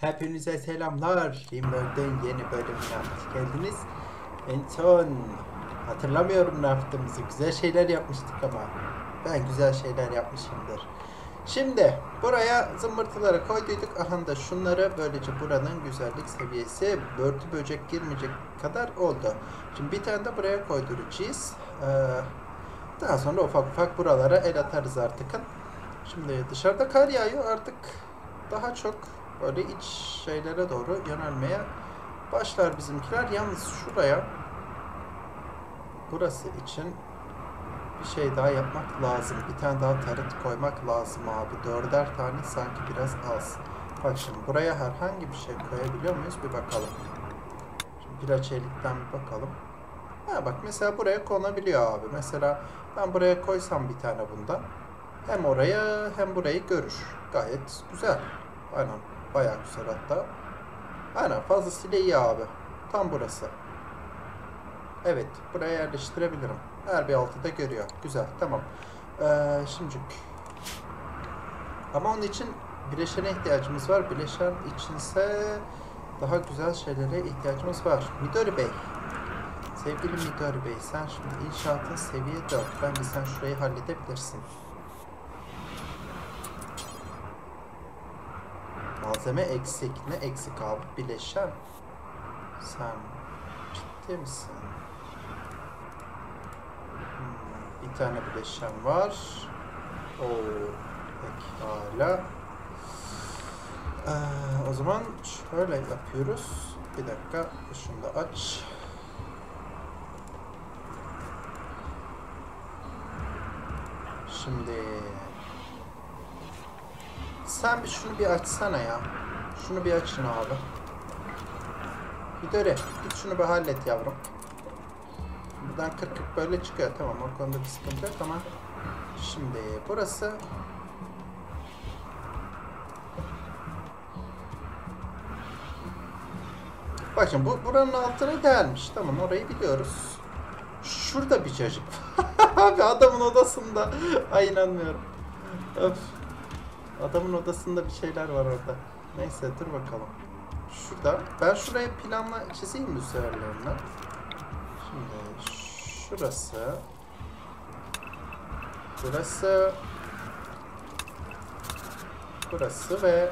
Hepinize selamlar. Rimworld'ün yeni bölümüne hoş geldiniz. En son hatırlamıyorum ne yaptığımızı. Güzel şeyler yapmıştık ama ben güzel şeyler yapmışımdır. Şimdi buraya zımbırtıları koyduyduk. Aha da şunları böylece buranın güzellik seviyesi börtü böcek girmeyecek kadar oldu. Şimdi bir tane de buraya koyduracağız. Daha sonra ufak ufak buralara el atarız artık. Şimdi dışarıda kar yağıyor artık daha çok böyle iç şeylere doğru yönelmeye başlar bizimkiler. Yalnız şuraya burası için bir şey daha yapmak lazım. Bir tane daha tarıt koymak lazım abi. 4'er tane sanki biraz az. Bak şimdi buraya herhangi bir şey koyabiliyor muyuz? Bir bakalım. Şimdi plaçelikten bir bakalım. Ha bak mesela buraya konabiliyor abi. Mesela ben buraya koysam bir tane bundan. Hem oraya hem burayı görür. Gayet güzel. Aynen. Bayağı güzel hatta. Aynen fazlasıyla iyi abi. Tam burası. Evet. Buraya yerleştirebilirim. Her bir altı da görüyor. Güzel. Tamam. Şimdi ama onun için bileşene ihtiyacımız var. Bileşen içinse daha güzel şeylere ihtiyacımız var. Midori Bey. Sevgili Midori Bey, sen şimdi inşaatın seviye 4. Bence sen şurayı halledebilirsin. Malzeme eksik. Ne eksik abi? Bileşen. Sen ciddi misin? Bir tane bileşen var. Oo, pekala. O zaman şöyle yapıyoruz. Bir dakika. Şunu da aç. Şimdi sen şunu bir açsana ya. Şunu bir açın abi. Midori git şunu bir hallet yavrum. Buradan 40-40 böyle çıkıyor. Tamam o konuda bir sıkıntı yok ama şimdi burası bak şimdi buranın altına delmiş. Tamam orayı biliyoruz. Şurada bir çocuk. Abi adamın odasında. Ay inanmıyorum. Öf. Adamın odasında bir şeyler var orada. Neyse dur bakalım. Şurada. Ben şuraya planla çizeyim mi üzerlerine? Şimdi şurası. Burası. Burası ve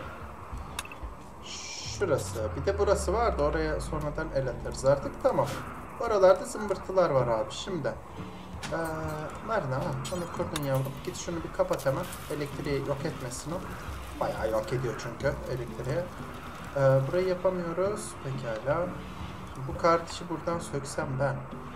şurası. Bir de burası vardı. Oraya sonradan el atarız artık. Tamam. Oralarda zımbırtılar var abi. Şimdi. Nerede? Ha, onu kurdun yavrum. Git şunu bir kapat hemen. Elektriği yok etmesin o. Bayağı yok ediyor çünkü elektriği. Burayı yapamıyoruz. Pekala. Bu kartuşu buradan söksem ben.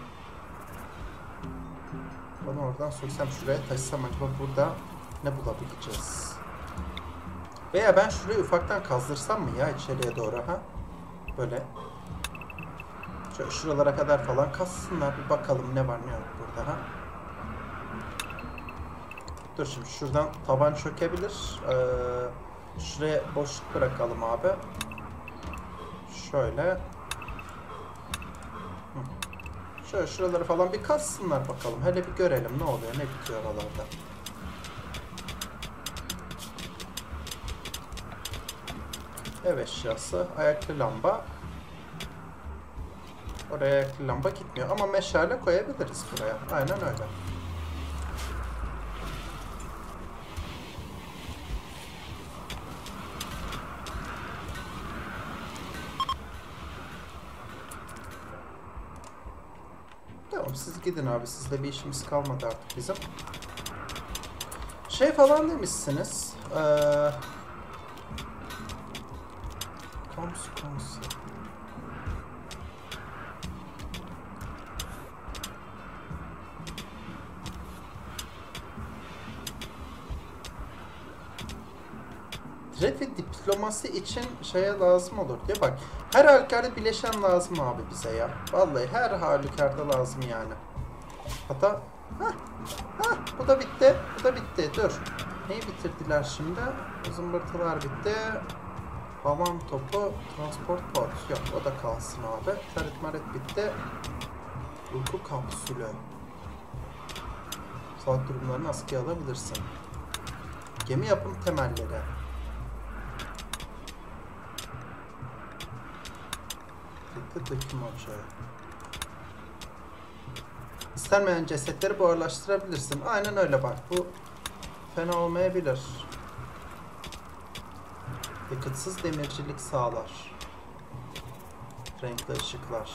Onu oradan söksem şuraya taşısam acaba burada ne bulabileceğiz? Veya ben şurayı ufaktan kazdırsam mı ya içeriye doğru ha? Böyle. Şöyle şuralara kadar falan kazsınlar. Bir bakalım ne var ne yok burada ha? Dur şimdi şuradan taban çökebilir. Şuraya boşluk bırakalım abi. Şöyle. Şöyle şuraları falan bir kazsınlar bakalım. Hele bir görelim ne oluyor ne bitiyor oralarda. Ev eşyası. Ayaklı lamba. Oraya ayaklı lamba gitmiyor. Ama meşale koyabiliriz buraya. Aynen öyle. Tamam siz gidin abi. Sizle bir işimiz kalmadı artık bizim. Şey falan demişsiniz. Konusu. Red ve diplomasi için şeye lazım olur diye bak. Her halükarda bileşen lazım abi bize ya. Vallahi her halükarda lazım yani. Hatta bu da bitti. Bu da bitti. Dur. Neyi bitirdiler şimdi? Zımbırtılar bitti. Havan topu, transport pod. Yok o da kalsın abi. Tarıt maret bitti. Uyku kapsülü. Saat durumlarını askıya alabilirsin. Gemi yapım temelleri. döküm ocağı. İstenmeyen cesetleri buharlaştırabilirsin. Aynen öyle bak. Bu fena olmayabilir. Yakıtsız demircilik sağlar. Renkli ışıklar.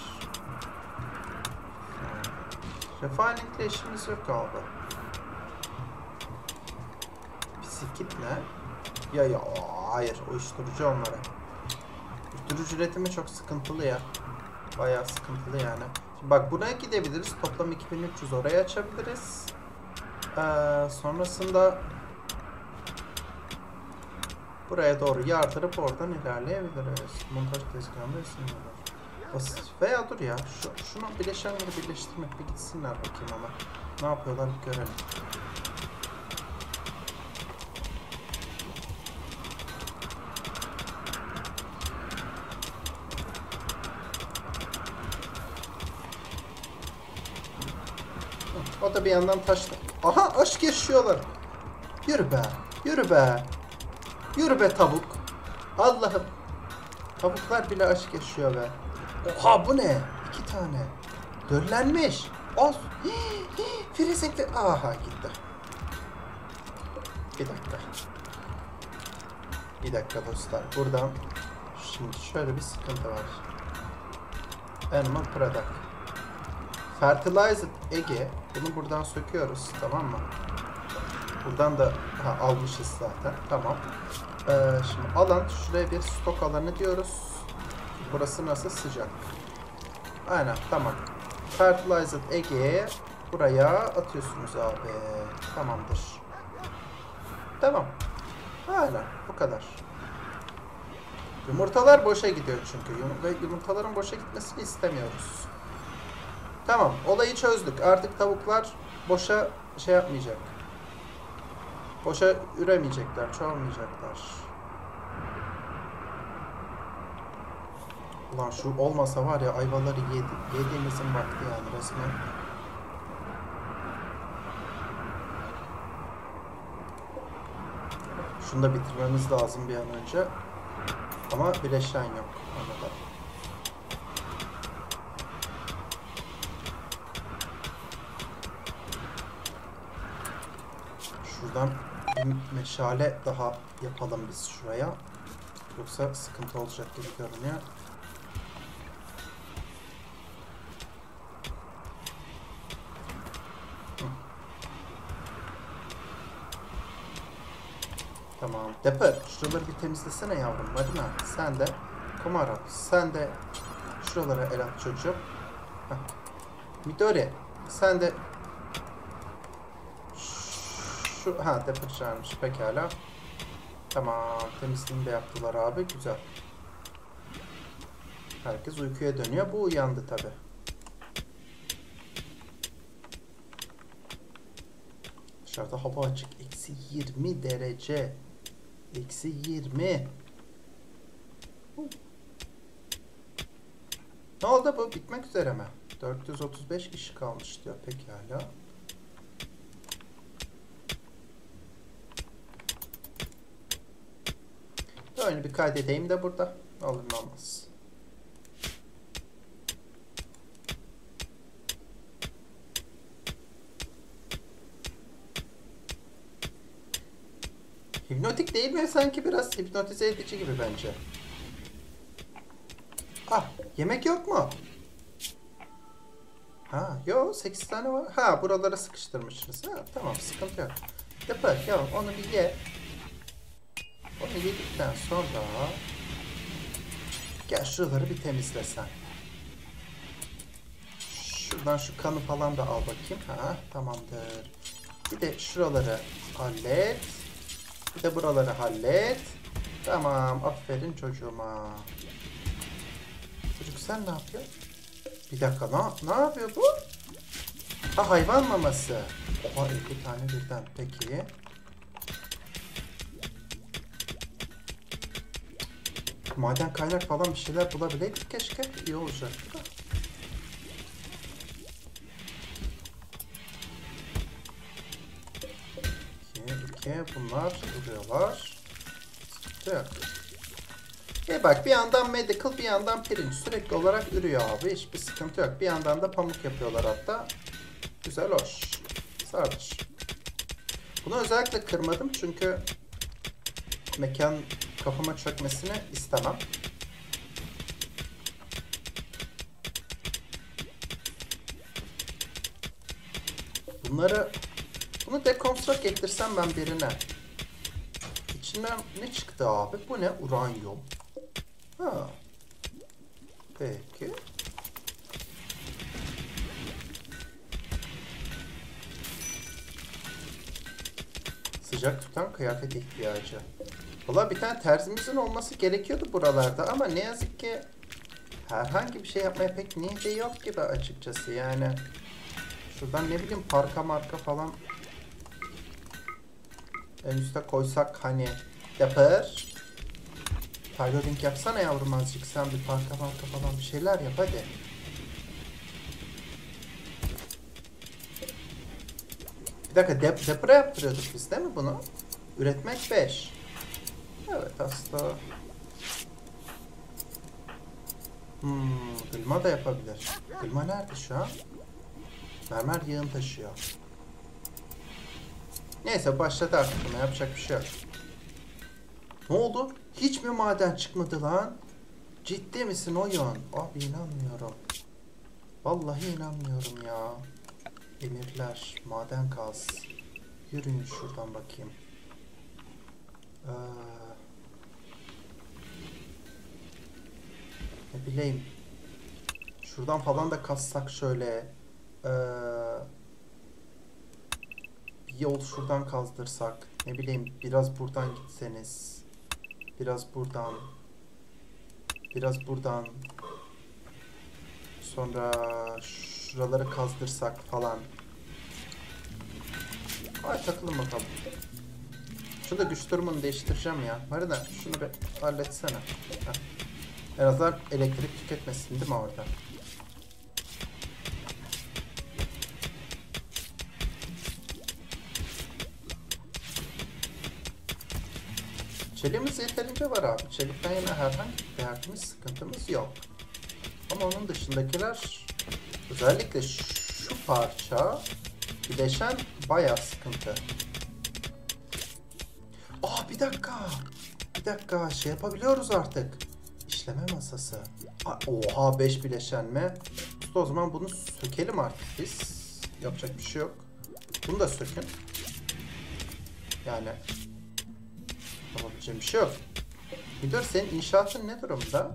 Refiningle işimiz yok abi. Bisiklet ne? Ya hayır, uyuşturucu onlara. Uyuşturucu üretimi çok sıkıntılı ya. Bayağı sıkıntılı yani. Şimdi bak buraya gidebiliriz. Toplam 2300 oraya açabiliriz. Sonrasında buraya doğru yardırıp oradan ilerleyebiliriz. Montaj tezgahında isimler. Veya dur ya. Şunu bileşenleri birleştirmek bir gitsinler bakayım ama. Ne yapıyorlar bir görelim. O da bir yandan taşlı. Aha aşk yaşıyorlar. Yürü be. Yürü be. Yürü be tavuk. Allah'ım. Tavuklar bile aşk yaşıyor be. Oha bu ne? 2 tane. Döllenmiş. Of. Frisekli. Aha gitti. Bir dakika. Bir dakika dostlar. Buradan şimdi şöyle bir sıkıntı var. Animal product. Fertilized Ege. Bunu buradan söküyoruz. Tamam mı? Buradan da almışız zaten. Tamam. Şimdi alan. Şuraya bir stok alanı diyoruz. Burası nasıl? Sıcak. Aynen. Tamam. Fertilized Ege'ye buraya atıyorsunuz abi. Tamamdır. Tamam. Aynen. Bu kadar. Yumurtalar boşa gidiyor çünkü. Ve yumurtaların boşa gitmesini istemiyoruz. Tamam. Olayı çözdük. Artık tavuklar boşa şey yapmayacak. Boşa üremeyecekler. Çoğalmayacaklar. Ulan şu olmasa var ya ayvaları yediğimizin vakti yani resmen. Şunu da bitirmemiz lazım bir an önce. Ama bileşen yok. Anladım. Şuradan bir meşale daha yapalım biz şuraya. Yoksa sıkıntı olacak gibi görünüyor. Tamam. Depar, şuraları bir temizlesene yavrum. Marina, sen de. Komara, sen de şuralara el at çocuğum. Heh. Midori, sen de Depar çağırmış. Pekala. Tamam. Temizliğini de yaptılar abi. Güzel. Herkes uykuya dönüyor. Bu uyandı tabi. Dışarıda hava açık. Eksi 20 derece. Eksi 20. Ne oldu bu? Bitmek üzere mi? 435 kişi kalmış diyor. Pekala. Böyle bir kaydedeyim de burada. Olur mu olmaz. Hipnotik değil mi? Sanki biraz hipnotize edici gibi bence. Ah, yemek yok mu? Ha, yok 8 tane var. Ha, buralara sıkıştırmışsınız. Ha, tamam sıkıntı yok. Yapar ya onu bir ye. Onu yedikten sonra gel şuraları bir temizlesen. Şuradan şu kanı falan da al bakayım. Ha, tamamdır. Bir de şuraları hallet. Bir de buraları hallet. Tamam. Aferin çocuğuma. Çocuk sen ne yapıyorsun? Bir dakika. Ne yapıyor bu? Ha, hayvan maması. Oha 50 tane birden. Peki. Maden kaynak falan bir şeyler bulabileydik keşke. İyi olacaktı da. Bunlar duruyorlar. Yok. Bak bir yandan medical bir yandan pirinç sürekli olarak ürüyor abi. Hiçbir sıkıntı yok. Bir yandan da pamuk yapıyorlar hatta. Güzel hoş. Sardır. Bunu özellikle kırmadım çünkü mekan kafama çökmesini istemem. Bunu dekonstruk ettirsem ben birine. İçinden ne çıktı abi? Bu ne? Uranyum. Ha. Peki. Sıcak tutan kıyafet ihtiyacı. Valla bir tane terzimizin olması gerekiyordu buralarda ama ne yazık ki herhangi bir şey yapmaya pek niyeti yok gibi açıkçası yani. Şuradan ne bileyim parka marka falan en üstte koysak hani yapar. Piloting yapsana yavrum azıcık sen bir parka marka falan bir şeyler yap hadi. Bir dakika depora yaptırıyorduk biz değil mi bunu? Üretmek 5. Evet aslında. Gılma da yapabilir. Gılma nerede şu an? Mermer yığın taşıyor. Neyse başladı artık buna yapacak bir şey yok. Ne oldu? Hiç mi maden çıkmadı lan? Ciddi misin oyun? Abi inanmıyorum. Vallahi inanmıyorum ya. Emirler, maden kaz. Yürüyün şuradan bakayım. Ne bileyim. Şuradan falan da kazsak şöyle. Yol şuradan kazdırsak. Ne bileyim biraz buradan gitseniz. Biraz buradan. Biraz buradan. Sonra şuraları kazdırsak falan. Ay takılın bakalım. Şurada güç durumunu değiştireceğim ya. Marina şunu bir halletsene. Heh. En azından elektrik tüketmesin değil mi orada? Çeliğimiz yeterince var abi. Çelikten yine herhangi bir derdimiz, sıkıntımız yok. Ama onun dışındakiler özellikle şu parça bileşen bayağı sıkıntı. Bir dakika. Bir dakika şey yapabiliyoruz artık. İşleme masası. Oha 5 bileşen mi? O zaman bunu sökelim artık biz. Yapacak bir şey yok. Bunu da sökün. Yani yapabileceğim bir şey yok. Müdür senin inşaatın ne durumda?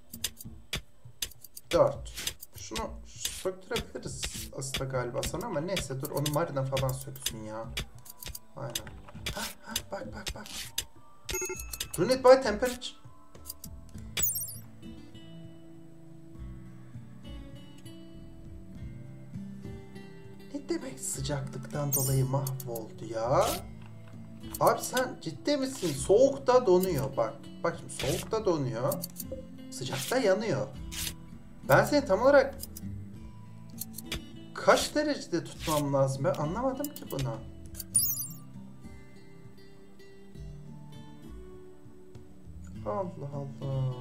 4. Şunu söktürebiliriz aslında galiba sana ama neyse dur onu Marina falan söksün ya. Aynen. Bak. Run it by temperature. Ne demek sıcaklıktan dolayı mahvoldu ya? Abi sen ciddi misin? Soğukta donuyor bak. Bak şimdi soğukta donuyor. Sıcakta yanıyor. Ben seni tam olarak kaç derecede tutmam lazım? Ben anlamadım ki bunu. Allah Allah.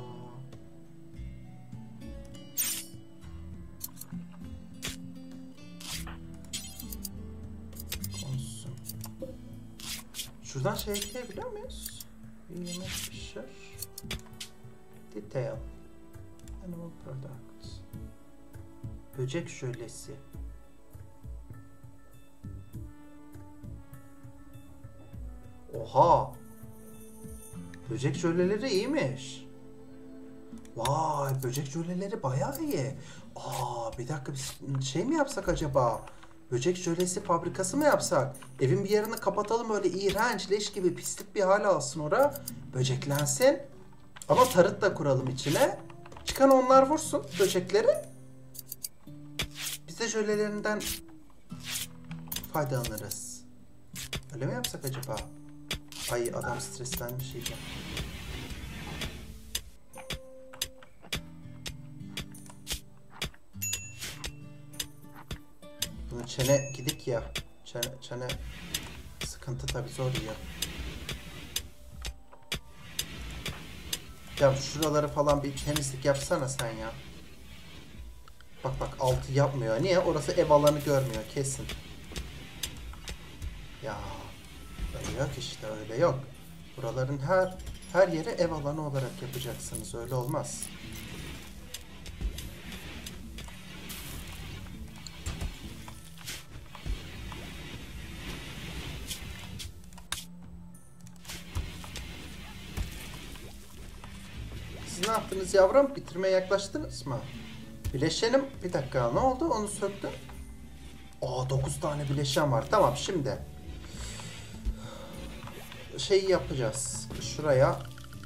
Olsun. Şuradan şey ekleyebiliyor muyuz? Bir yemek pişir. Detail. Animal product. Böcek jölesi. Oha. Böcek jöleleri iyiymiş. Vay böcek jöleleri bayağı iyi. Bir dakika biz şey mi yapsak acaba? Böcek jölesi fabrikası mı yapsak? Evin bir yerini kapatalım öyle iğrenç leş gibi pislik bir hal alsın ora. Böceklensin. Ama tarıt da kuralım içine. Çıkan onlar vursun böcekleri. Biz de jölelerinden faydalanırız. Öyle mi yapsak acaba? Ay adam streslenmiş iyice. Bunun çene gidik ya. Çene sıkıntı tabii zor ya. Ya şuraları falan bir temizlik yapsana sen ya. Bak bak, altı yapmıyor. Niye? Orası ev alanı görmüyor kesin. Ya öyle yok işte, öyle yok. Buraların her yeri ev alanı olarak yapacaksınız. Öyle olmaz. Siz ne yaptınız yavrum? Bitirmeye yaklaştınız mı? Bileşenim. Bir dakika, ne oldu? Onu söktüm. Aa, 9 tane bileşen var. Tamam, şimdi şeyi yapacağız. Şuraya.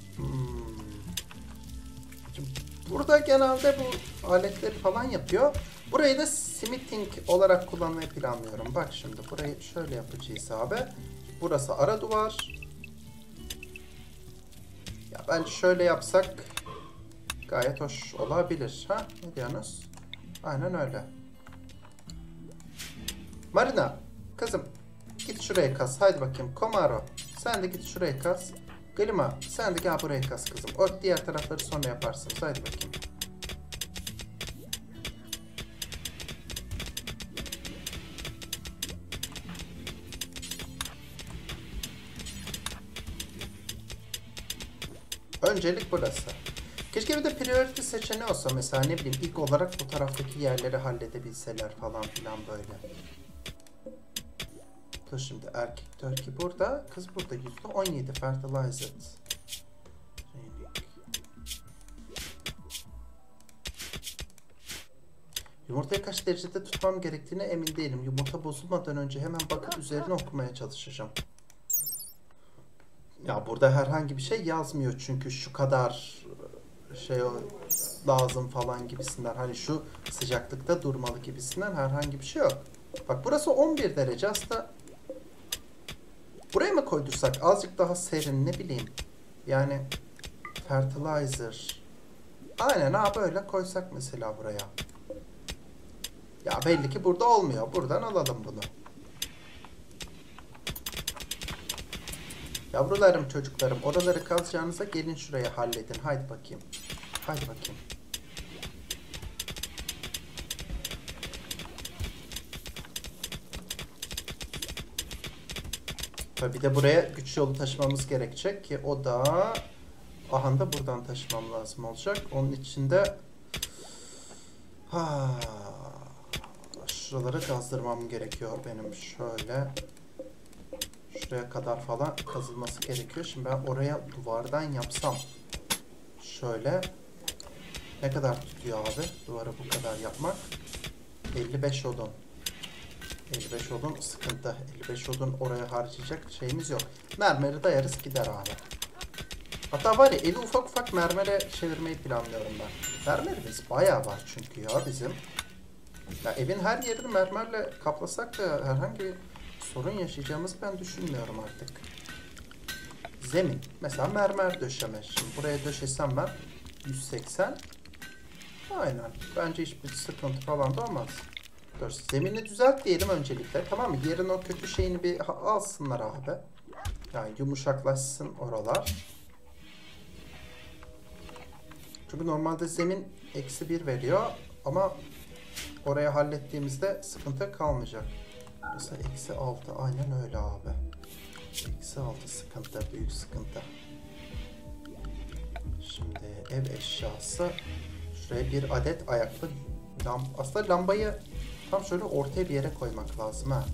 Şimdi burada genelde bu aletleri falan yapıyor. Burayı da smithing olarak kullanmayı planlıyorum. Bak şimdi burayı şöyle yapacağız abi. Burası ara duvar. Ya ben şöyle yapsak gayet hoş olabilir. Ha? Ne diyorsunuz? Aynen öyle. Marina, kızım git şuraya kaz. Haydi bakayım. Komaro, sen de git şuraya kaz. Glima, sen de gel buraya kaz kızım. O diğer tarafları sonra yaparsınız. Haydi bakayım. Öncelik burası. Keşke bir de priority seçeneği olsa, mesela ne bileyim ilk olarak bu taraftaki yerleri halledebilseler falan filan böyle. Dur şimdi, erkek Turkey burada, kız burada. %17 fertilized. Yumurtayı kaç derecede tutmam gerektiğine emin değilim. Yumurta bozulmadan önce hemen bakıp üzerine okumaya çalışacağım. Ya burada herhangi bir şey yazmıyor çünkü şu kadar şey lazım falan gibisinden. Hani şu sıcaklıkta durmalı gibisinden herhangi bir şey yok. Bak burası 11 derece aslında. Buraya mı koydursak azıcık daha serin, ne bileyim. Yani fertilizer. Aynen ha, böyle koysak mesela buraya. Ya belli ki burada olmuyor. Buradan alalım bunu. Yavrularım, çocuklarım, oraları kazacağınıza gelin şuraya halledin. Haydi bakayım. Haydi bakayım. Tabii bir de buraya güç yolu taşımamız gerekecek ki o da aha da buradan taşımam lazım olacak. Onun için de şuraları kazdırmam gerekiyor benim. Şöyle şuraya kadar falan kazılması gerekiyor. Şimdi ben oraya duvardan yapsam şöyle ne kadar tutuyor abi duvarı bu kadar yapmak? 55 odun. 55 odun sıkıntı. 55 odun oraya harcayacak şeyimiz yok. Mermeri dayarız gider abi. Hatta var ya, eli ufak ufak mermere çevirmeyi planlıyorum ben. Mermerimiz bayağı var çünkü ya bizim. Ya evin her yerini mermerle kaplasak da herhangi bir sorun yaşayacağımızı ben düşünmüyorum artık. Zemin. Mesela mermer döşeme. Şimdi buraya döşesem ben 180. Aynen. Bence hiçbir sıkıntı falan da olmaz. Dur, zemini düzelt diyelim öncelikle. Tamam mı? Yerin o kötü şeyini bir alsınlar abi. Yani yumuşaklaşsın oralar. Çünkü normalde zemin -1 veriyor. Ama oraya hallettiğimizde sıkıntı kalmayacak. Burası -6. Aynen öyle abi. -6 sıkıntı. Büyük sıkıntı. Şimdi ev eşyası. Şuraya bir adet ayaklı aslında lambayı tam şöyle ortaya bir yere koymak lazım ha.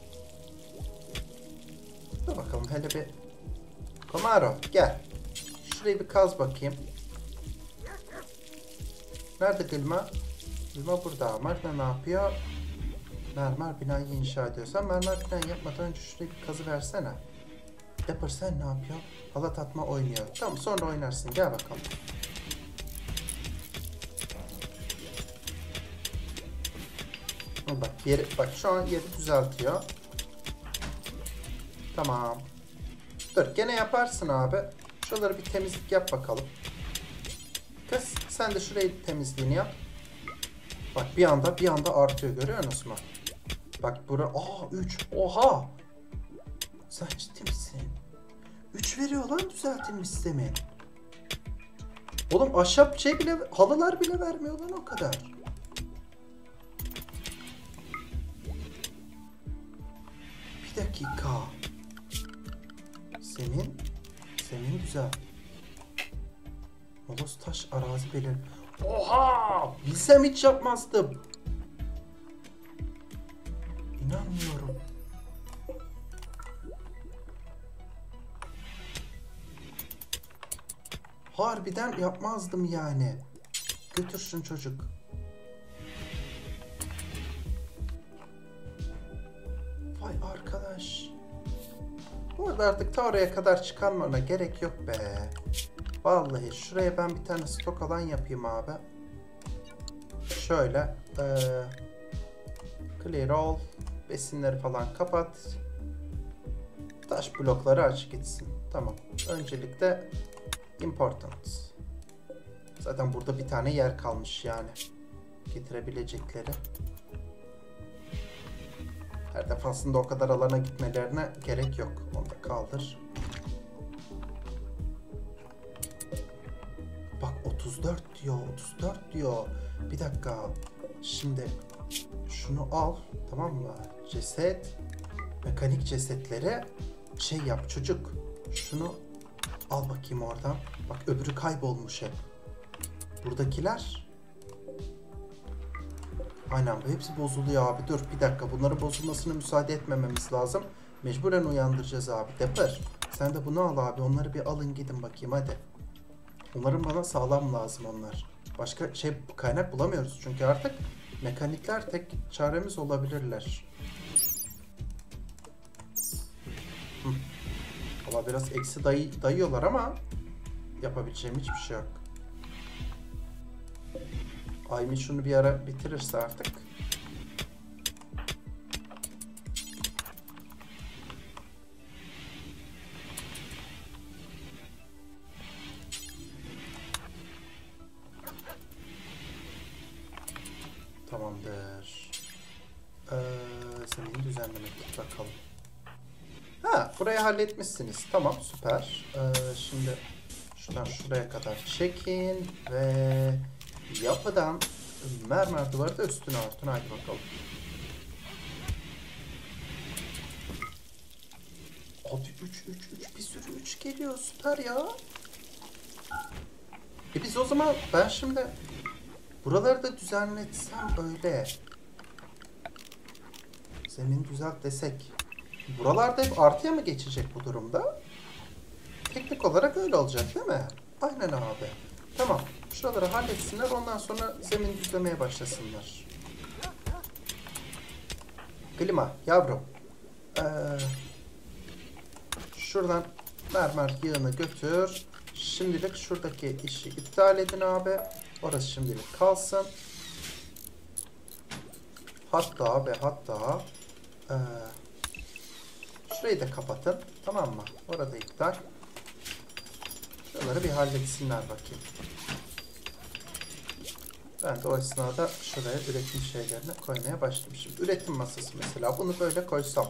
Dur bakalım hele bir. Komaro gel. Şurayı bir kaz bakayım. Nerede Gılma? Gılma burada. Marina ne yapıyor? Mermer binayı inşa ediyorsan mermer binayı yapmadan önce şurayı bir kazı versene. Dapper sen ne yapıyor? Halat atma oynuyor. Tamam, sonra oynarsın. Gel bakalım. Bak yeri, bak şu an yeri düzeltiyor. Tamam. Dur gene yaparsın abi. Şuraları bir temizlik yap bakalım. Kız sen de şurayı temizliğini yap. Bak bir anda artıyor, görüyor musun? Bak bura 3. Oha. Sen ciddi misin? 3 veriyor lan düzeltilmiş zemin. Oğlum ahşap şey bile, halılar bile vermiyor lan o kadar. Bir dakika. Zemin güzel. Molos taş arazi belir. Oha! Bilsem hiç yapmazdım. İnanmıyorum. Harbiden yapmazdım yani. Götürsün çocuk. Vay arkadaş. Bu arada artık ta oraya kadar çıkanmana gerek yok be. Vallahi şuraya ben bir tane stok alan yapayım abi. Şöyle. Clear all. Besinleri falan kapat. Taş blokları aç gitsin. Tamam. Öncelikle important. Zaten burada bir tane yer kalmış yani. Getirebilecekleri. Her defasında o kadar alana gitmelerine gerek yok. Onu da kaldır. Bak 34 diyor. 34 diyor. Bir dakika. Şimdi şunu al. Tamam mı? Ceset. Mekanik cesetlere şey yap çocuk. Şunu al bakayım oradan. Bak öbürü kaybolmuş hep. Buradakiler. Aynen bu hepsi bozuluyor abi. Dur bir dakika. Bunların bozulmasına müsaade etmememiz lazım. Mecburen uyandıracağız abi. Depper. Sen de bunu al abi. Onları bir alın gidin bakayım hadi. Onların bana sağlam lazım onlar. Başka şey kaynak bulamıyoruz. Çünkü artık mekanikler tek çaremiz olabilirler. Valla biraz eksi dayıyorlar ama yapabileceğim hiçbir şey yok. Aymi şunu bir ara bitirirse artık. Tamamdır. Zemini düzenlemek bakalım. Ha, burayı halletmişsiniz. Tamam, süper. Şimdi şuradan şuraya kadar çekin ve yapıdan mermer duvarı da üstüne örtün. Hadi bakalım. Abi 3 bir sürü 3 geliyor. Süper ya. Biz o zaman ben şimdi buraları da düzenletsem öyle. Zemin düzelt desek. Buralarda hep artıya mı geçecek bu durumda? Teknik olarak öyle olacak değil mi? Aynen abi. Tamam. Şuraları halletsinler. Ondan sonra zemin düzlemeye başlasınlar. Klima yavrum. Şuradan mermer yığını götür. Şimdilik şuradaki işi iptal edin abi. Orası şimdilik kalsın. Hatta şurayı da kapatın. Tamam mı? Orada iptal. Şuraları bir halletsinler bakayım. Ben de o esnada şuraya üretim şeylerini koymaya başlamışım. Üretim masası mesela. Bunu böyle koysam.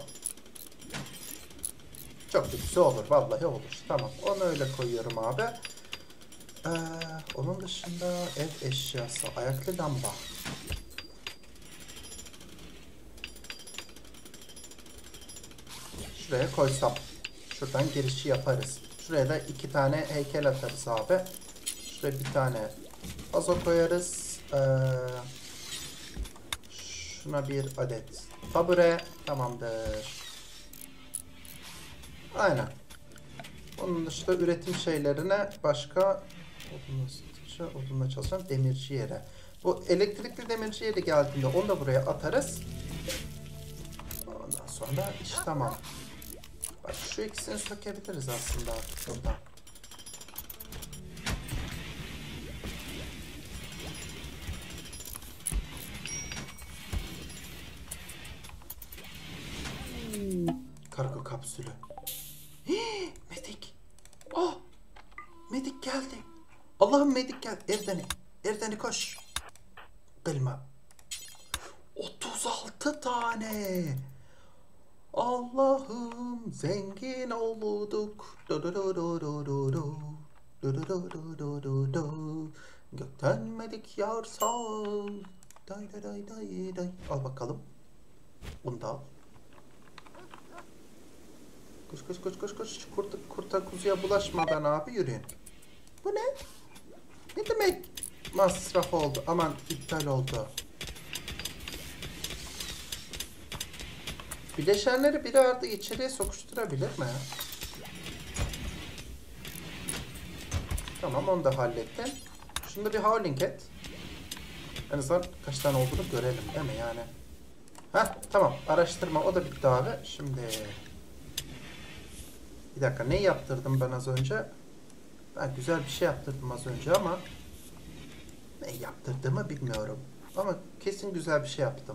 Çok güzel olur. Vallahi olur. Tamam. Onu öyle koyuyorum abi. Onun dışında ev eşyası. Ayaklı lamba. Şuraya koysam. Şuradan girişi yaparız. Şuraya da 2 tane heykel atarız abi. Şuraya bir tane vazo koyarız. Şuna bir adet tabure. Tamamdır. Aynen. Onun dışında üretim şeylerine başka odunla çalışan demirci yere. Bu elektrikli demirci yeri geldiğinde onu da buraya atarız. Ondan sonra iş tamam. Bak şu ikisini sökebiliriz aslında artık buradan. Kargo kapsülü. Hii, medik. Oh! Medik geldi. Allah'ım medik geldi. Erdeni koş. Kılma. 36 tane. Allah'ım zengin olduk. Do do do do do do do. Du du du du du du du. Gökten medik yağarsa. Day day day day day. Al bakalım. Bunu da al. Koş koş koş koş koş. Kurta kuzuya bulaşmadan abi yürüyün. Bu ne? Ne demek masraf oldu? Aman iptal oldu. Bileşenleri biri artık içeriye sokuşturabilir mi? Tamam, onu da hallettim. Şunu da bir howling et. En azından kaç tane olduğunu görelim değil mi yani? Heh, tamam, araştırma o da bitti abi. Şimdi bir dakika, ne yaptırdım ben az önce? Ben güzel bir şey yaptırdım az önce ama ne yaptırdığımı bilmiyorum. Ama kesin güzel bir şey yaptım.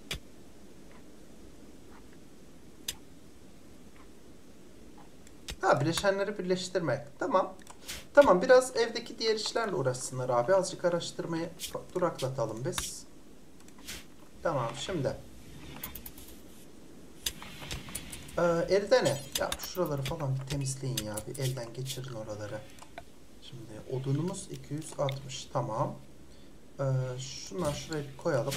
Ha, bileşenleri birleştirmek. Tamam. Tamam, biraz evdeki diğer işlerle uğraşsınlar abi. Azıcık araştırmayı duraklatalım biz. Tamam, şimdi. Elde ne? Ya şuraları falan bir temizleyin ya. Bir elden geçirin oraları. Şimdi odunumuz 260. Tamam. Şunları şuraya bir koyalım.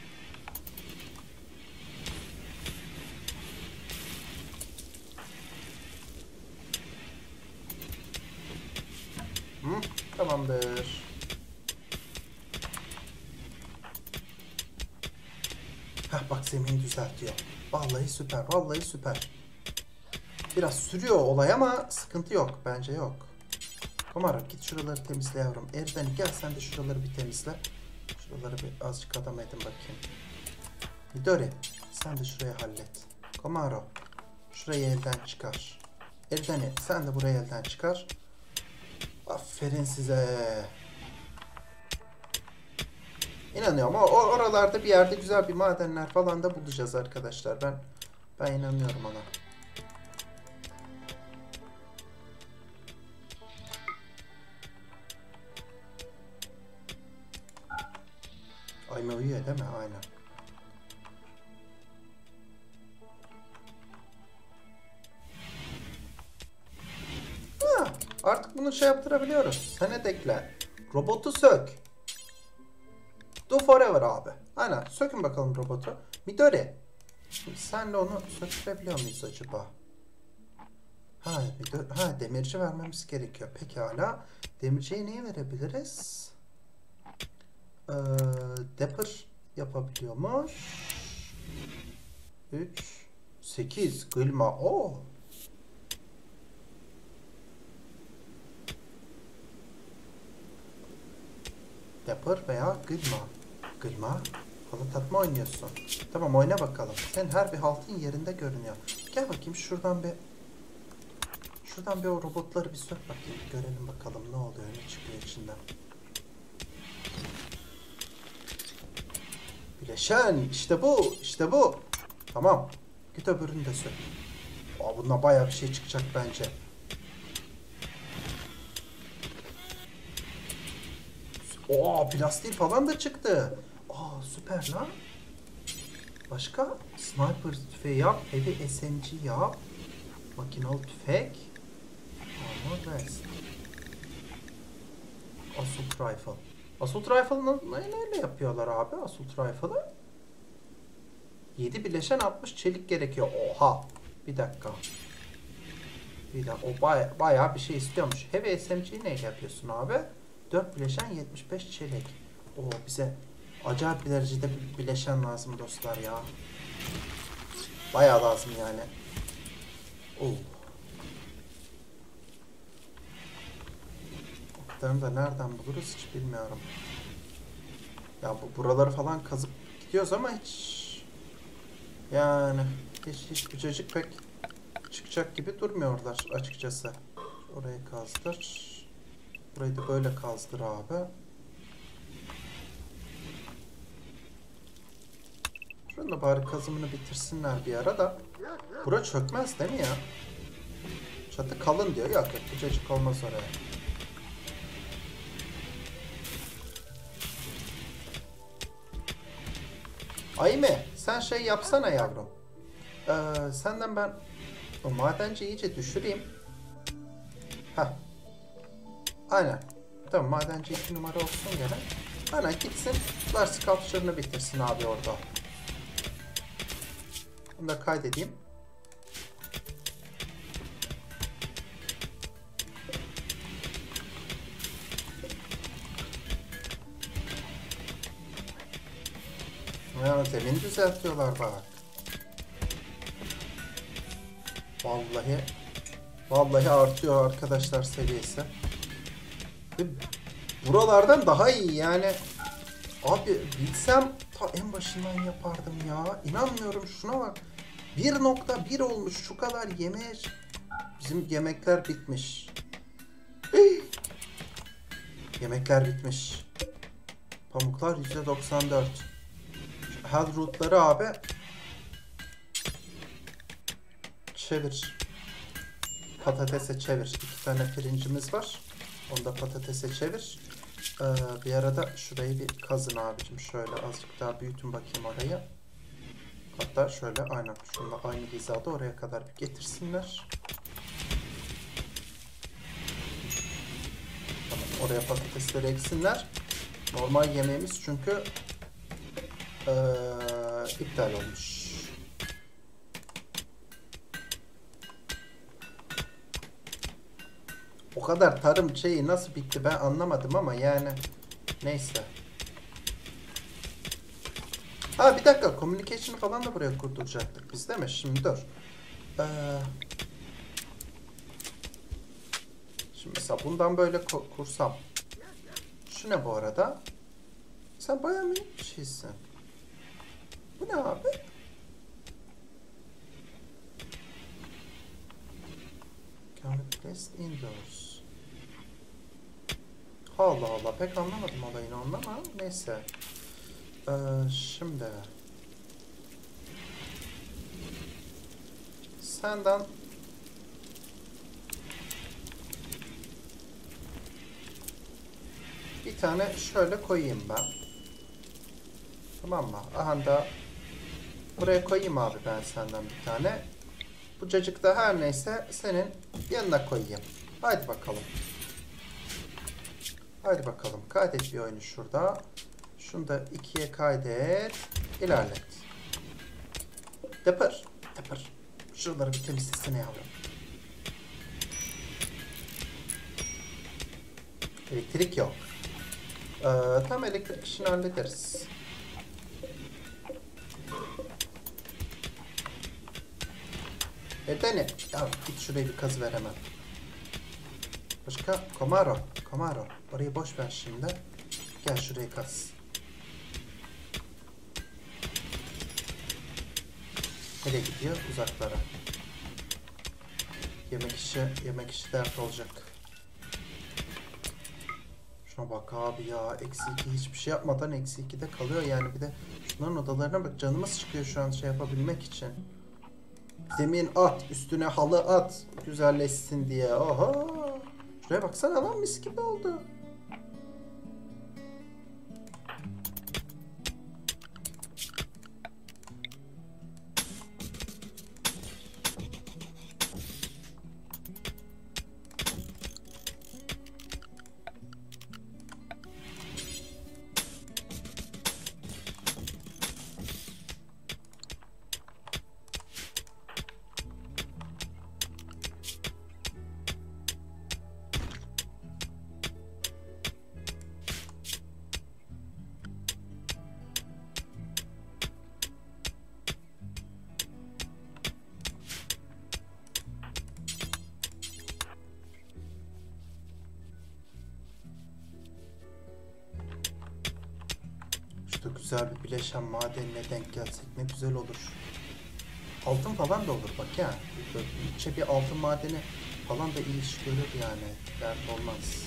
Hı, tamamdır. Heh, bak zemini düzeltiyor. Vallahi süper, vallahi süper. Biraz sürüyor olay ama sıkıntı yok. Bence yok. Komara git şuraları temizle yavrum. Erden gel sen de şuraları bir temizle. Şuraları bir azıcık adam edin bakayım. Midori sen de şurayı hallet. Komaro şurayı elden çıkar. Erdeni sen de burayı elden çıkar. Aferin size. İnanıyorum. Oralarda bir yerde güzel bir madenler falan da bulacağız arkadaşlar. Ben inanıyorum ona. Ayma uyuyor değil mi? Aynen. Ha, artık bunu şey yaptırabiliyoruz. Senet ekle. Robotu sök. Do forever abi. Aynen. Sökün bakalım robotu. Midori. Şimdi senle onu söktürebiliyor muyuz acaba? Ha, demirci vermemiz gerekiyor. Pekala. Demirciye neyi verebiliriz? Dapper yapabiliyormuş. 3 8 Gılma. Oo. Dapper veya Gılma. Gılma. Halı tatma oynuyorsun. Tamam, oyna bakalım. Sen her bir haltın yerinde görünüyor. Gel bakayım şuradan bir o robotları bir sök bakayım. Görelim bakalım ne oluyor, ne çıkıyor içinden. Bileşen işte bu, işte bu. Tamam. Git öbürünü de sök. Bundan bayağı bir şey çıkacak bence. Plastik falan da çıktı. Süper lan. Başka? Sniper tüfeği yap. Heavy SMG yap. Makinalı tüfek. Armor vest. Assault rifle. Assault rifle'ı neyle yapıyorlar abi? Assault rifle'ı? 7 bileşen 60 çelik gerekiyor. Oha. Bir dakika. O bayağı bir şey istiyormuş. Heavy SMG'yi neyle yapıyorsun abi? 4 bileşen 75 çelik. Bize acayip bir derecede bir bileşen lazım dostlar ya. Bayağı lazım yani. Oklarını da nereden buluruz hiç bilmiyorum. Ya buraları falan kazıp gidiyoruz ama hiç bu çocuk pek çıkacak gibi durmuyorlar açıkçası. Orayı kazdır. Burayı da böyle kazdır abi. Şunu da bari kazımını bitirsinler bir ara da. Bura çökmez değil mi ya? Çatı kalın diyor. Yok bu çocuk olmaz oraya. Ayme sen şey yapsana yavrum. Senden ben o madenci iyice düşüreyim. Heh. Aynen. Tamam, madenci 2 numara olsun gene. Aynen, gitsin. Lar sculpture'ını bitirsin abi orada. Bunu da kaydedeyim. Ya zemin düzeltiyorlar bak. Vallahi artıyor arkadaşlar seviyesi. Ve buralardan daha iyi yani. Abi bilsem ta en başından yapardım ya. İnanmıyorum, şuna bak. 1.1 olmuş, şu kadar yemek. Bizim yemekler bitmiş. Yemekler bitmiş. Pamuklar %94. Health rootları abi. Çevir. Patatese çevir. 2 tane pirincimiz var. Onu da patatese çevir. Bir arada şurayı bir kazın abicim. Şöyle azıcık daha büyütün bakayım orayı. Hatta şöyle aynen şununla aynı hizada oraya kadar bir getirsinler. Tamam, oraya patatesleri eksinler. Normal yemeğimiz çünkü iptal olmuş. O kadar tarım şeyi nasıl bitti ben anlamadım ama yani neyse. Ha bir dakika, communication falan da buraya kurduracaktık biz değil mi? Şimdi dur. Şimdi mesela bundan böyle kursam. Şu ne bu arada? Sen bayağı minik bir şeysin. Bu ne abi? Can be placed indoors. Allah Allah, pek anlamadım olayını ondan ama neyse. Şimdi senden bir tane şöyle koyayım ben. Tamam mı? Aha da buraya koyayım abi ben senden bir tane. Bu cacık da her neyse senin yanına koyayım. Haydi bakalım. Haydi bakalım. Kaydet bir oyunu şurada. Şunu da 2'ye kaydet. İlerlet. Depar. Depar. Şuraları bir temizlesene yavrum. Elektrik yok. Tam elektrik işini hallederiz. Dene. Ya git şuraya bir kazı ver hemen. Başka? Komaro. Komaro. Orayı boş ver şimdi. Gel şurayı kaz. Nereye gidiyor? Uzaklara. Yemek işi dert olacak. Şuna bak abi ya. -2 hiçbir şey yapmadan -2'de kalıyor yani. Bir de şunların odalarına bak. Canımız çıkıyor şu an şey yapabilmek için. Zemin at. Üstüne halı at. Güzelleşsin diye. Oha. Şuraya baksana lan, mis gibi oldu. Şurada güzel bir bileşen madenine denk gelsek ne güzel olur. Altın falan da olur bak ya. Bütçe bir altın madeni falan da iyi iş görür yani. Dert olmaz.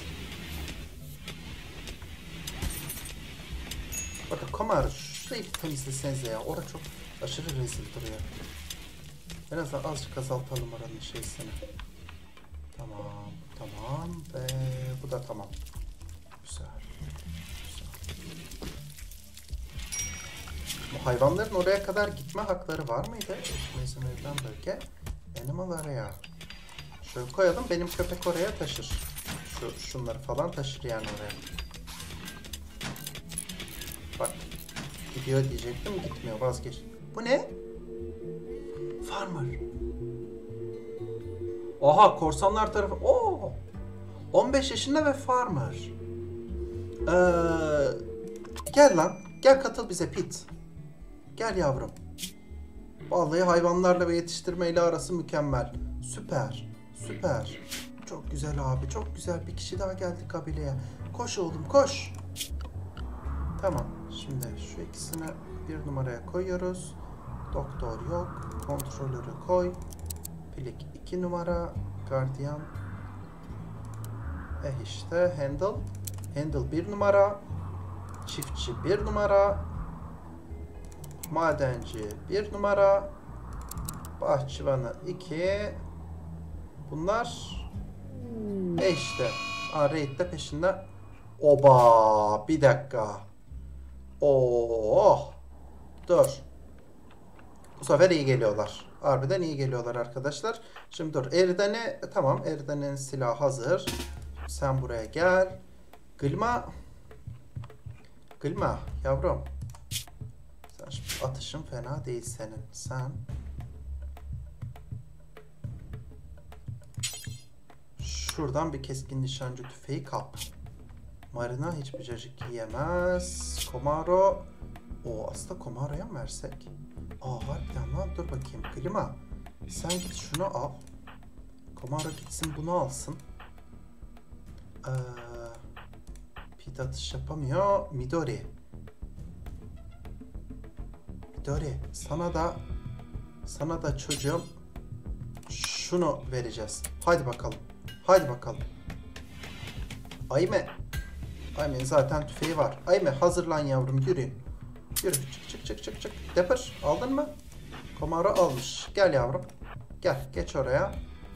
Bakın Komar şurayı bir temizlesenize ya. Orada çok aşırı rezil duruyor. En azından azıcık azaltalım oranın şeysini. Tamam. Tamam. Ve bu da tamam. Güzel. Bu hayvanların oraya kadar gitme hakları var mıydı? İzin verilen bölge. Animal area. Şöyle koyalım. Benim köpek oraya taşır. şunları falan taşır yani oraya. Bak. Gidiyor diyecektim, gitmiyor, vazgeç. Bu ne? Farmer. Oha, korsanlar tarafı. Oo! 15 yaşında ve farmer. Gel lan. Gel katıl bize Pete. Gel yavrum. Vallahi hayvanlarla ve yetiştirmeyle arası mükemmel. Süper. Süper. Çok güzel abi. Çok güzel. Bir kişi daha geldi kabileye. Koş oğlum koş. Tamam. Şimdi şu ikisini bir numaraya koyuyoruz. Doktor yok. Kontrolörü koy. Pilik 2 numara. Gardiyan. İşte Handle. Handle 1 numara. Çiftçi 1 numara. Madenci 1 numara. Bahçıvanı 2. Bunlar işte. Raid de peşinde. Oba, bir dakika. Oh. Dur. Bu sefer iyi geliyorlar. Harbiden iyi geliyorlar arkadaşlar. Şimdi dur. Erdene, tamam. Erdene'nin silahı hazır. Sen buraya gel. Gılma. Gılma yavrum. Sen şimdi atışın fena değil senin. Sen şuradan bir keskin nişancı tüfeği kap. Marina hiçbir cacık yiyemez. Komaro. O aslında Komaro'ya mı versek? Harbiden lan, dur bakayım. Klima. Sen git şunu al. Komaro gitsin bunu alsın. Pete atış yapamıyor. Midori. Midori. Sana da çocuğum şunu vereceğiz. Haydi bakalım. Haydi bakalım. Ayme. Ayme'nin zaten tüfeği var. Ayme hazırlan yavrum, yürü. Yürü, çık. Depper aldın mı? Komaro almış. Gel yavrum. Gel, geç oraya.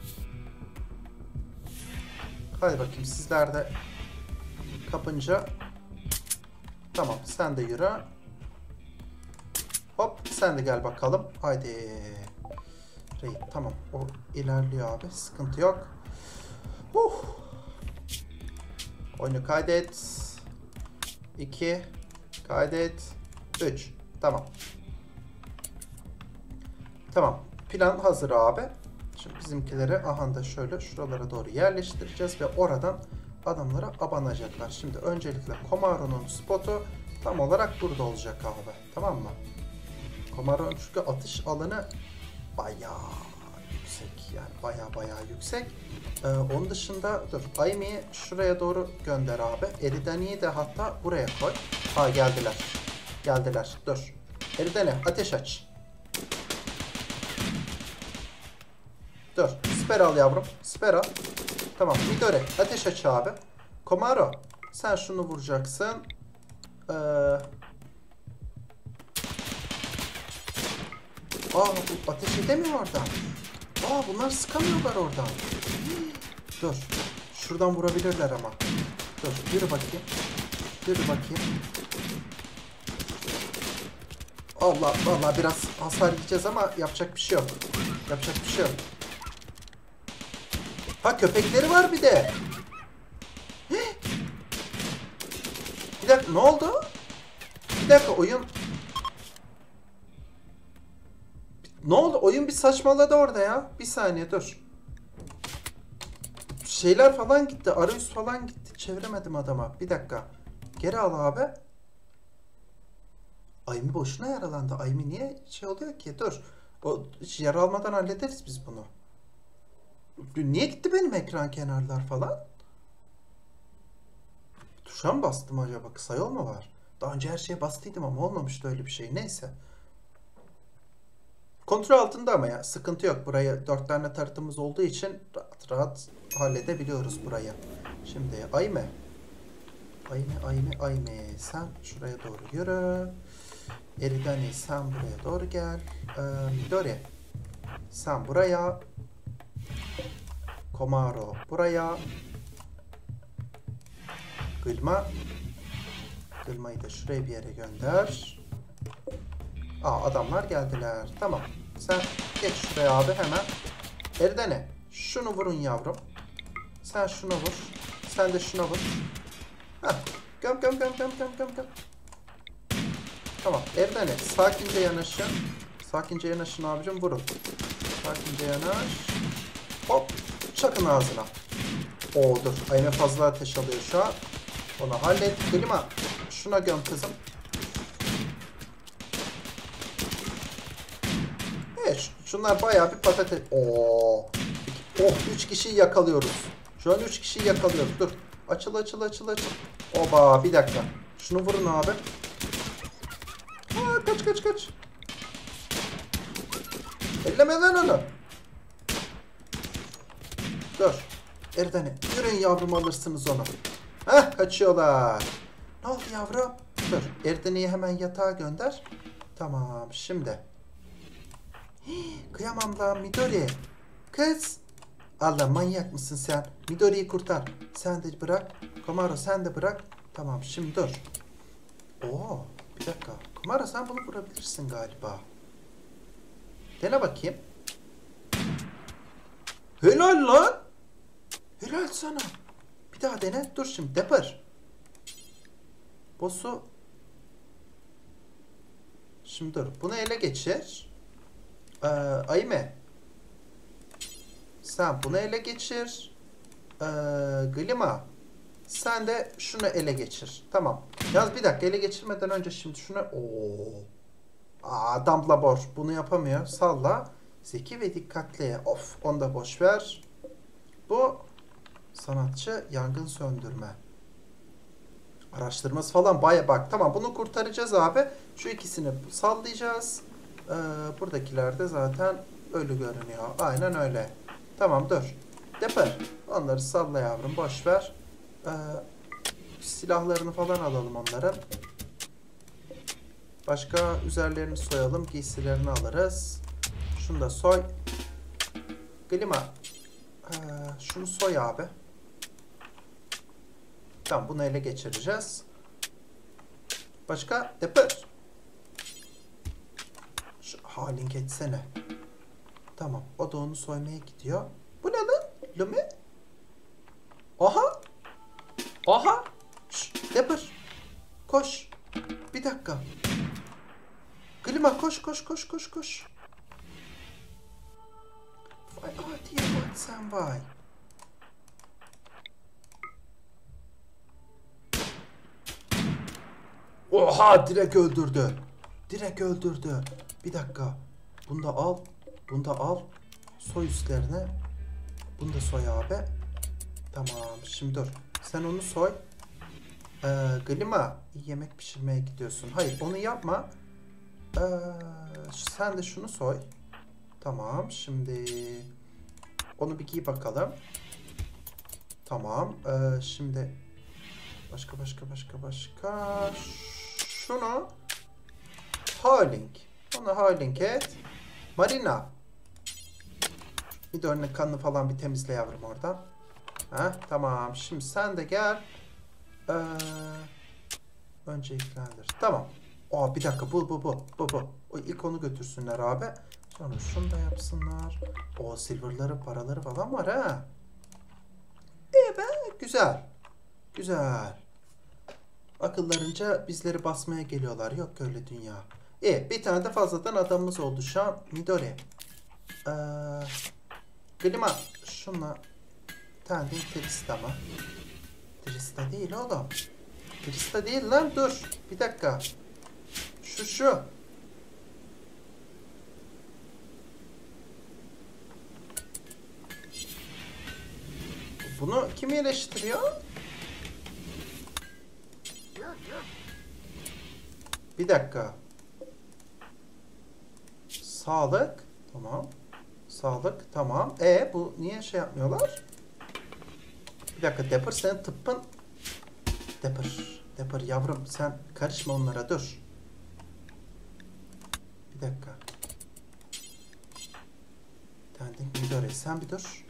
Hadi bakayım, sizler de kapınca. Tamam, sen de yürü. Hop, sen de gel bakalım. Haydi. Tamam, o ilerliyor abi. Sıkıntı yok. Oyunu kaydet. 2 kaydet. 3. Tamam. Tamam. Plan hazır abi. Şimdi bizimkileri da şöyle şuralara doğru yerleştireceğiz ve oradan adamlara abanacaklar. Şimdi öncelikle Komaro'nun spotu tam olarak burada olacak abi. Tamam mı? Komaro'nun çünkü atış alanı bayağı yüksek. Yani bayağı yüksek. Onun dışında dur. Aymi'yi şuraya doğru gönder abi. Eridani'yi de hatta buraya koy. Geldiler. Dur. Eridani ateş aç. Dur. Siper al yavrum. Siper al. Tamam. Midori ateş aç abi. Komaro sen şunu vuracaksın. Bu ateş edemiyor oradan. Bunlar sıkamıyorlar oradan. Dur. Şuradan vurabilirler ama. Dur. Yürü bakayım. Vallahi biraz hasar yiyeceğiz ama yapacak bir şey yok. Köpekleri var bir de. Bir dakika, ne oldu? Bir dakika, oyun... Ne oldu? Oyun bir saçmaladı orada ya. Bir saniye dur. Şeyler falan gitti. Arayüz falan gitti. Çeviremedim adama. Bir dakika. Geri al abi. Aymi boşuna yaralandı. Aymi niye şey oluyor ki? Dur. O yara almadan hallederiz biz bunu. Niye gitti benim ekran kenarlar falan? Tuşa mı bastım acaba? Kısa yol mu var? Daha önce her şeye bastıydım ama olmamıştı öyle bir şey. Neyse. Kontrol altında ama ya. Sıkıntı yok. Buraya 4 tane tarıtımız olduğu için rahat halledebiliyoruz burayı. Şimdi Ayme. Sen şuraya doğru yürü. Eridani sen buraya doğru gel. Midori sen buraya. Komaro buraya. Gılma'yı da şuraya bir yere gönder. Adamlar geldiler. Tamam. Sen geç şuraya abi hemen. Eridani şunu vurun yavrum. Sen şunu vur. sen de şuna vur. Hah. Göm göm göm göm göm göm göm. Tamam. Erdane sakince yanaşın. Sakince yanaşın abicim. Vurun. Sakince yanaş. Hop. Çakın ağzına. Oo dur. Aynen fazla ateş alıyor şu an. Onu hallet. Klima. Şuna göm kızım. Evet. Şunlar bayağı bir patates. Oo. Oh 3 kişiyi yakalıyoruz. Şu an 3 kişiyi yakalıyoruz. Dur. Açıl açıl açıl açıl. Oba bir dakika. Şunu vurun abi. Aa, kaç kaç kaç. Elleme lan onu. Dur. Erdane. Yürüyün yavrum alırsınız onu. Heh kaçıyorlar. Ne oldu yavrum? Dur. Erdane'yi hemen yatağa gönder. Tamam şimdi. Hii, kıyamam lan Midori. Kız. Allah manyak mısın sen? Midori'yi kurtar. Sen de bırak. Komaro sen de bırak. Tamam şimdi dur. Oo bir dakika. Komaro sen bunu vurabilirsin galiba. Dene bakayım. Helal lan. Helal sana. Bir daha dene. Dur şimdi Dapper. Boss'u. Şimdi dur. Bunu ele geçir. Ayme. Sen bunu ele geçir. Glima. Sen de şunu ele geçir. Tamam. Yalnız bir dakika ele geçirmeden önce şimdi şunu... Oo. Aa, Dumbledore bunu yapamıyor. Salla. Zeki ve dikkatli. Of onu da boş ver. Bu sanatçı yangın söndürme. Araştırması falan baya bak. Tamam bunu kurtaracağız abi. Şu ikisini sallayacağız. Buradakiler de zaten ölü görünüyor. Aynen öyle. Tamam dur. Dapper. Onları salla yavrum. Boş ver. Silahlarını falan alalım onların. Başka üzerlerini soyalım. Giysilerini alırız. Şunu da soy. Glima. Şunu soy abi. Tamam bunu ele geçireceğiz. Başka? Dapper. Şu halin geçsene. Tamam. O da onu soymaya gidiyor. Bu ne lan? Lumi? Aha. Aha. Şşş. Dapper. Koş. Bir dakika. Glima koş koş koş koş koş. Vay adiye bak sen vay. Oha direkt öldürdü. Direkt öldürdü. Bir dakika. Bunu da al. Bunu da al. Soy üstlerine. Bunu da soy abi. Tamam. Şimdi dur. Sen onu soy. Glima. Yemek pişirmeye gidiyorsun. Hayır onu yapma. Sen de şunu soy. Tamam. Şimdi onu bir giy bakalım. Tamam. Şimdi başka. Şunu Howling. Onu Howling et. Marina. Bir de önüne kanını falan bir temizle yavrum oradan. Heh, tamam. Şimdi sen de gel. Önce ilgilendir. Tamam. Aa bir dakika bu. O ilk onu götürsünler abi. Sonra şunu da yapsınlar. O silverları paraları falan var ha. Be güzel. Güzel. Akıllarınca bizleri basmaya geliyorlar. Yok öyle dünya. Bir tane de fazladan adamımız oldu şu an. Midori. Glima. Şunla. Tendin Trista mı? Trista değil oğlum. Trista değil lan dur. Bir dakika. Şu. Bunu kim iyileştiriyor? Bir dakika. Sağlık. Tamam. Sağlık. Tamam. Bu niye şey yapmıyorlar? Bir dakika. Dapper senin tıbbın. Dapper yavrum sen karışma onlara dur. Bir dakika. Tending Midori sen bir dur.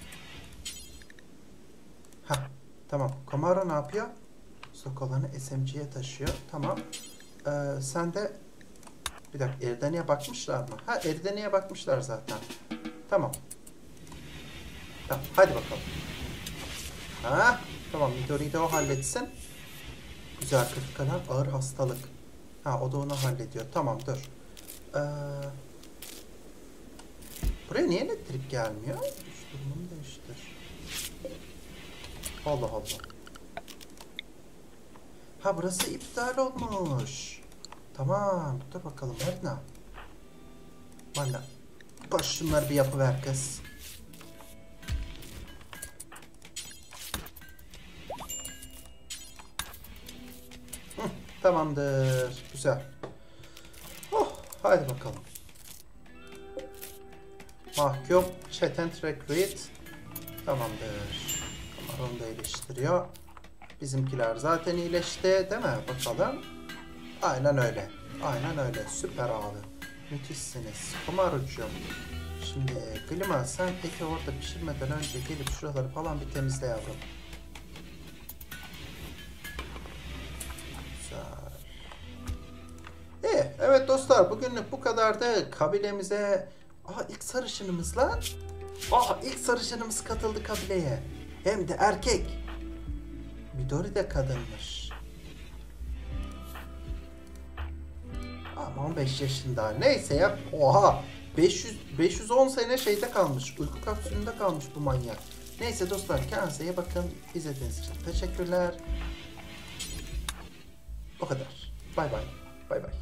Tamam. Komaro ne yapıyor? Sokolanı SMG'ye taşıyor. Tamam. Sen de bir dakika Erdene'ye bakmışlar mı? Erdene'ye bakmışlar zaten. Tamam. Tamam. Hadi bakalım. Tamam, Midori'yi de o halletsin. Güzel, kritik alan, ağır hastalık. Ha, o da onu hallediyor. Tamam, dur. Ee, buraya niye elektrik gelmiyor? Durumunu değiştir. Allah Allah. Ha, burası iptal olmuş. Tamam, dur bakalım Erna. Bana koş şunları bir yapıver kız. Tamamdır. Güzel. Oh, haydi bakalım. Mahkum. Chat and Recruit. Tamamdır. Tamam, onu da iyileştiriyor. Bizimkiler zaten iyileşti değil mi? Bakalım. Aynen öyle. Aynen öyle. Süper abi. Müthişsiniz. Kumarucuğum. Şimdi Glima, sen eti orada pişirmeden önce gelip şuraları falan bir temizle yavrum. Evet dostlar, bugünlük bu kadardı. Kabilemize ilk sarışınımız lan. İlk sarışınımız katıldı kabileye. Hem de erkek. Midori de kadınmış. Ama 15 yaşında. Neyse ya. Oha. 510 sene şeyde kalmış. Uyku kapsülünde kalmış bu manyak. Neyse dostlar, kendinize iyi bakın. İzlediğiniz için teşekkürler. O kadar. Bay bay. Bay bay.